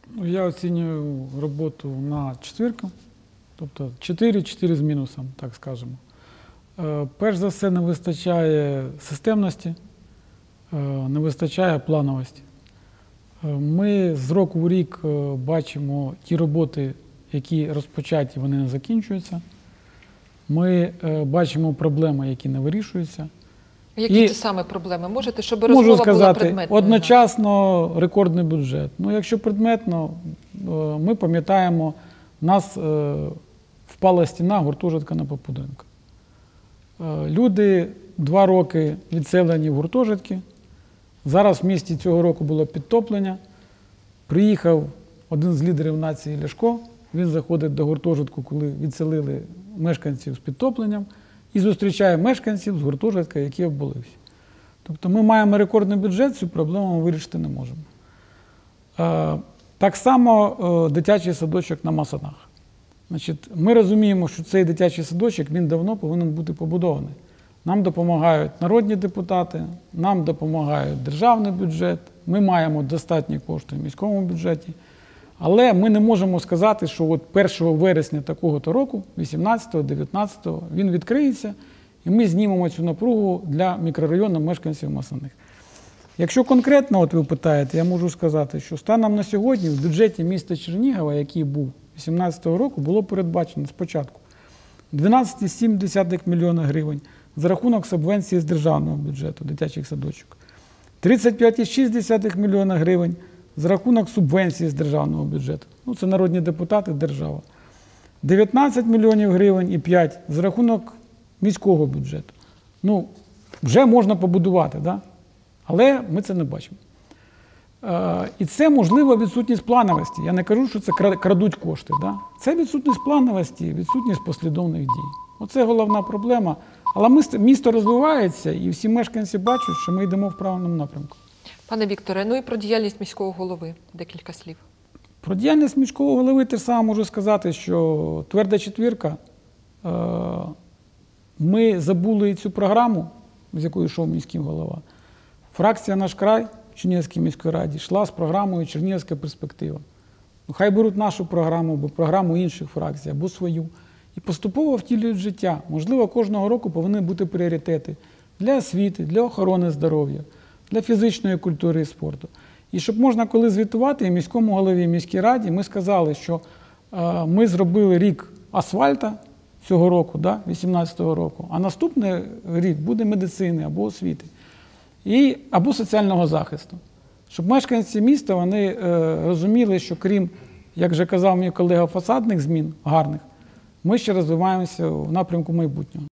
Я оцінюю роботу на четвірку, тобто 4 з мінусом, так скажемо. Перш за все, не вистачає системності, не вистачає плановості. Ми з року в рік бачимо ті роботи, які розпочаті, вони не закінчуються. Ми бачимо проблеми, які не вирішуються. Які це саме проблеми? Можете, щоб розмова була предметною? Одночасно рекордний бюджет. Ну, якщо предметно, ми пам'ятаємо, у нас впала стіна гуртожитка на Попуденка. Люди 2 роки відселені в гуртожитки. Зараз в місті цього року було підтоплення. Приїхав один з лідерів нації Ляшко. Він заходить до гуртожитку, коли відселили мешканців з підтопленням, і зустрічає мешканців з гуртожитка, які обвалився. Тобто ми маємо рекордний бюджет, цю проблему ми вирішити не можемо. Так само дитячий садочок на Масанах. Ми розуміємо, що цей дитячий садочок, він давно повинен бути побудований. Нам допомагають народні депутати, нам допомагає державний бюджет, ми маємо достатні кошти в міському бюджеті. Але ми не можемо сказати, що от 1 вересня такого-то року, 18-го, 19-го, він відкриється, і ми знімемо цю напругу для мікрорайону мешканців Масаних. Якщо конкретно от ви питаєте, я можу сказати, що станом на сьогодні в бюджеті міста Чернігова, який був 18-го року, було передбачено спочатку 12,7 мільйона гривень за рахунок субвенції з державного бюджету дитячих садочок, 35,6 мільйона гривень за рахунок субвенції з державного бюджету. Ну, це народні депутати, держава. 19 мільйонів гривень і 5 за рахунок міського бюджету. Ну, вже можна побудувати, да? Але ми це не бачимо. І це, можливо, відсутність плановості. Я не кажу, що це крадуть кошти. Да? Це відсутність плановості, відсутність послідовних дій. Оце головна проблема. Але місто розвивається, і всі мешканці бачать, що ми йдемо в правильному напрямку. Пане Вікторе, ну і про діяльність міського голови декілька слів. Про діяльність міського голови те саме можу сказати, що тверда четвірка, ми забули цю програму, з якою йшов міський голова. Фракція «Наш край» в Чернігівській міській раді йшла з програмою «Чернігівська перспектива». Хай беруть нашу програму, або програму інших фракцій, або свою. І поступово втілюють в життя. Можливо, кожного року повинні бути пріоритети для освіти, для охорони здоров'я, для фізичної культури і спорту. І щоб можна коли звітувати і міському голові, і міській раді, ми сказали, що ми зробили рік асфальта цього року, 18-го року, а наступний рік буде медицини або освіти, або соціального захисту. Щоб мешканці міста вони розуміли, що крім, як вже казав мій колега, фасадних змін гарних, ми ще розвиваємося в напрямку майбутнього.